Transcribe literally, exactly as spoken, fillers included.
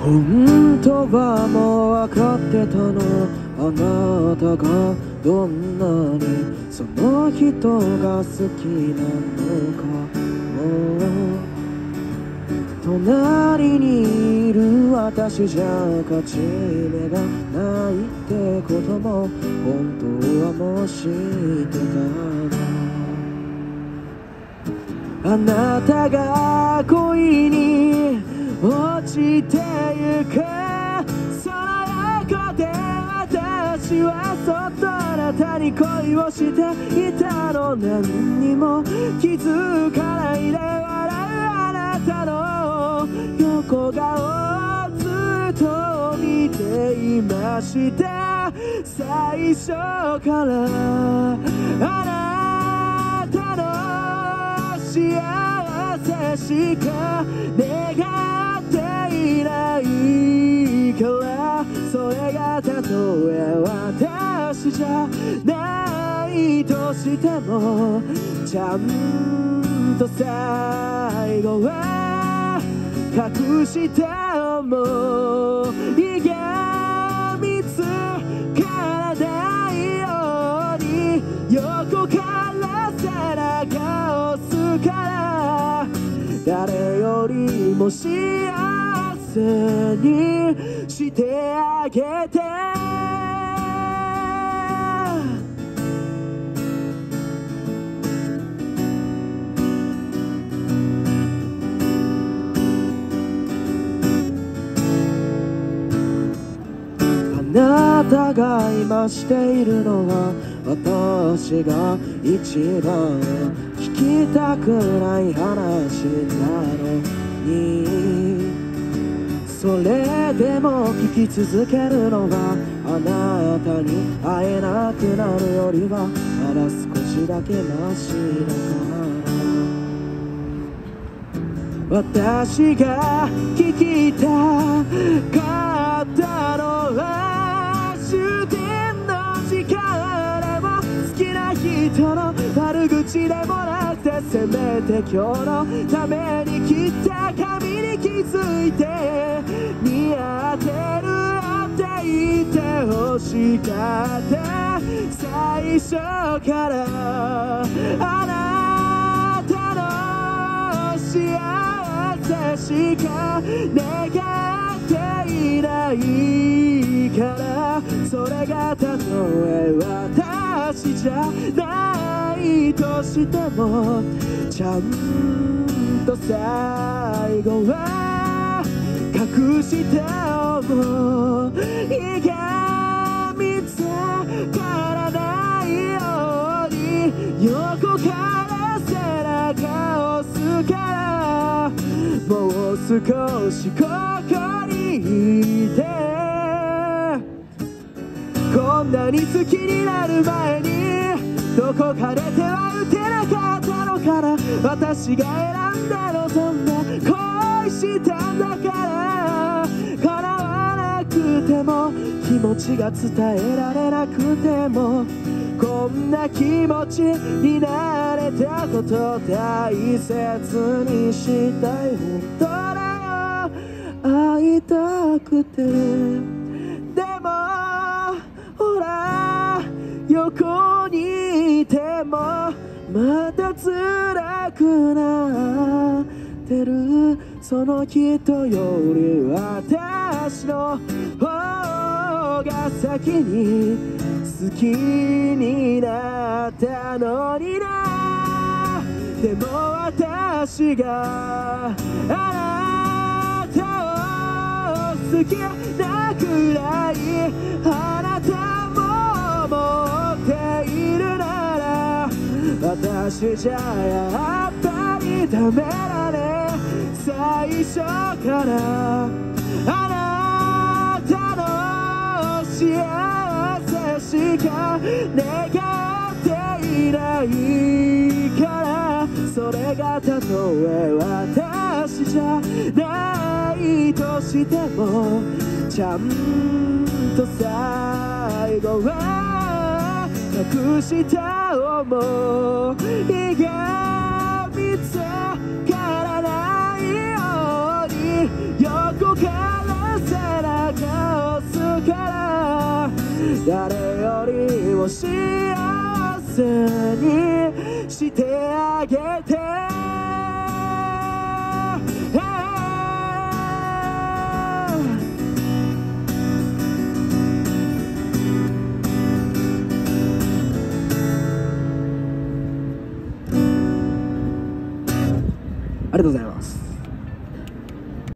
本当はもう分かってたの、あなたがどんなにその人が好きなのか。もう隣にいる私じゃ勝ち目がないってことも本当はもう知ってた。あなたが恋に落ちてゆくその横で私はそっとあなたに恋をしていたの。何にも気づかないで笑うあなたの横顔をずっと見ていました。最初からあなたの幸せしか願っていないから、それがたとえ私じゃないとしてもちゃんと最後は隠した想いが見つからないように横から背中を押すから、誰よりも幸せにしてあげて。あなたが今しているのは私が一番聞きたくない話なのに、それでも聞き続けるのがあなたに会えなくなるよりはまだ少しだけマシだから。私が聞きたかったのは終点の時間でも好きな人の悪口でもなくて、せめて今日のために切った髪に気づいて似合ってるって言ってほしかった。最初からあなたの幸せしか願っていないから、それがたとえ私じゃないとしてもちゃんと最後は隠した想いが見つからないように横から背中を押すから、もう少しここにいて。こんなに好きになる前にどこかで手は打てなかったのかな。私が選んだのそんな恋したんだから、叶わなくても気持ちが伝えられなくてもこんな気持ちになれたこと大切にしたい。本当だよ会いたくて、でもほら横にいてもまた辛くなってる。その人より私の方が先に好きになったのにな。でも私があなたを好きなくらいあなたも持っているなら、私じゃやっぱりダメだね。最初からあなたの幸せしか願っていないから、それがたとえ私じゃないとしてもちゃんと最後は隠した想いが見つからないように横から誰よりも幸せにしてあげて。ありがとうございます。